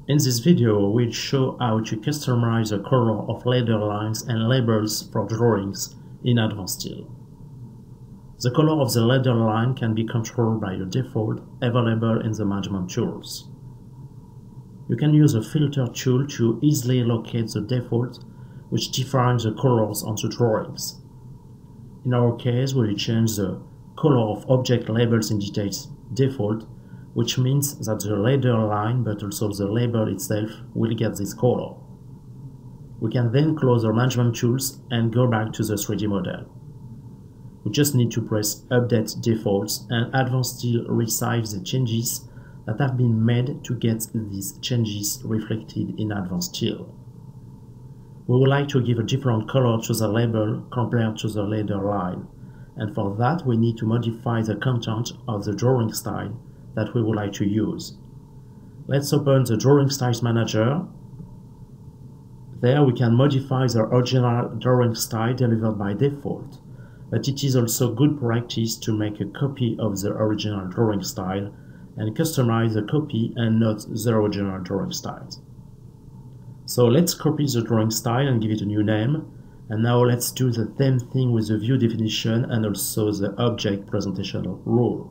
In this video, we'll show how to customize the color of letter lines and labels for drawings in Advanced Style. The color of the letter line can be controlled by a default available in the management tools. You can use a filter tool to easily locate the default, which defines the colors on the drawings. In our case, we will change the color of object labels in details default, which means that the letter line but also the label itself will get this color. We can then close our management tools and go back to the 3D model. We just need to press Update Defaults, and Advanced Style resize the changes that have been made to get these changes reflected in Advanced Style. We would like to give a different color to the label compared to the letter line, and for that we need to modify the content of the drawing style that we would like to use. Let's open the Drawing Styles Manager. There we can modify the original drawing style delivered by default, but it is also good practice to make a copy of the original drawing style and customize the copy and not the original drawing style. So let's copy the drawing style and give it a new name, and now let's do the same thing with the view definition and also the object presentation rule.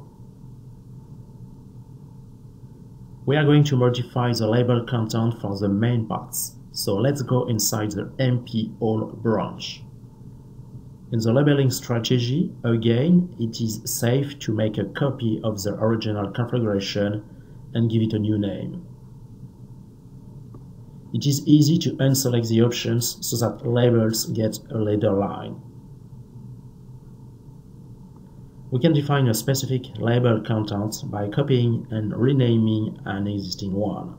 We are going to modify the label content for the main parts, so let's go inside the MP All branch. In the labeling strategy, again, it is safe to make a copy of the original configuration and give it a new name. It is easy to unselect the options so that labels get a letter line. We can define a specific label content by copying and renaming an existing one.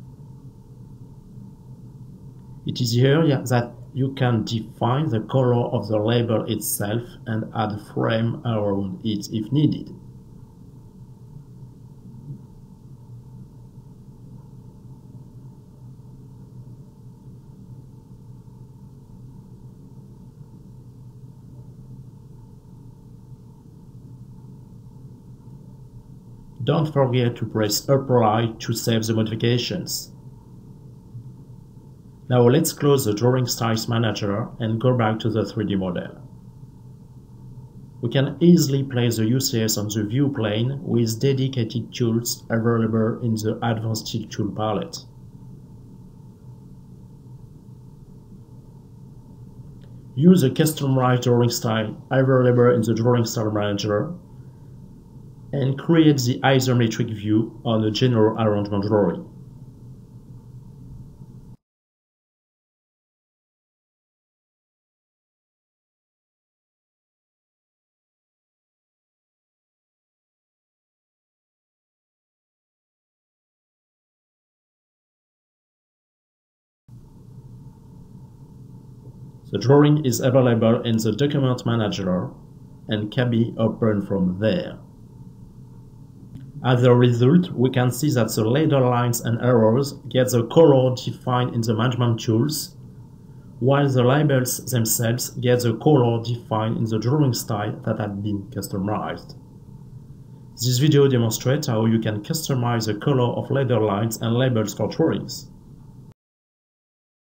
It is here that you can define the color of the label itself and add a frame around it if needed. Don't forget to press Apply to save the modifications. Now let's close the Drawing Styles Manager and go back to the 3D model. We can easily place the UCS on the view plane with dedicated tools available in the Advanced Style tool palette. Use the customized drawing style available in the Drawing Style Manager and create the isometric view on the general arrangement drawing. The drawing is available in the Document Manager and can be opened from there. As a result, we can see that the letter lines and arrows get the color defined in the management tools, while the labels themselves get the color defined in the drawing style that had been customized. This video demonstrates how you can customize the color of letter lines and labels for drawings.